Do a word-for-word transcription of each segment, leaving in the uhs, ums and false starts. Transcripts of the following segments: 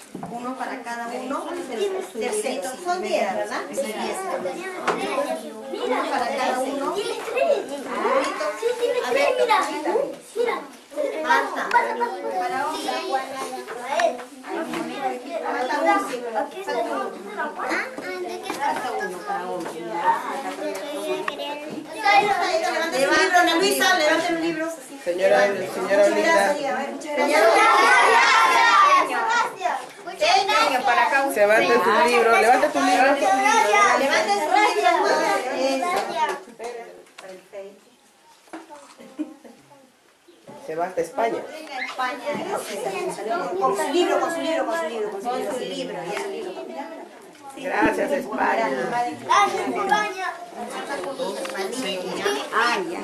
Uno para cada uno. Tercero, son diez, ¿verdad? Sí, diez. Uno para cada uno. A ver, mira. Marta. Para otra. Falta uno. Falta uno para uno. Levanten, Luisa, levanten los libros. Señora, señora Linda. Levante tus libros, levante tus libros. Levanten sus libros. Se va hasta España. España. Con su libro, con su libro, con su libro, con su libro. Gracias, España. Gracias, España. Ah, ya.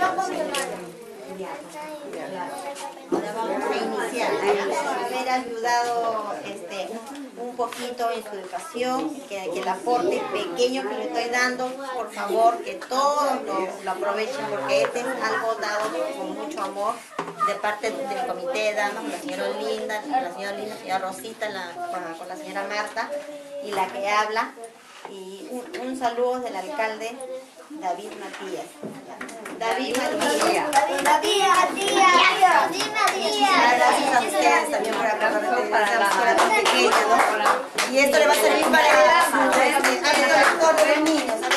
Ahora vamos a iniciar. Haber ayudado este, un poquito en su educación, que, que el aporte pequeño que le estoy dando, por favor, que todos lo, lo aprovechen, porque este es algo dado con mucho amor de parte del comité de damas, la señora Linda, la señora Linda, la señora Rosita, la, con la señora Marta y la que habla. Y un, un saludo del alcalde David Matías. David Matías. David Matías. David Matías. Gracias a ustedes también por acordarme para la escuela tan pequeña, ¿no? Y esto le va a servir para el lector de los niños.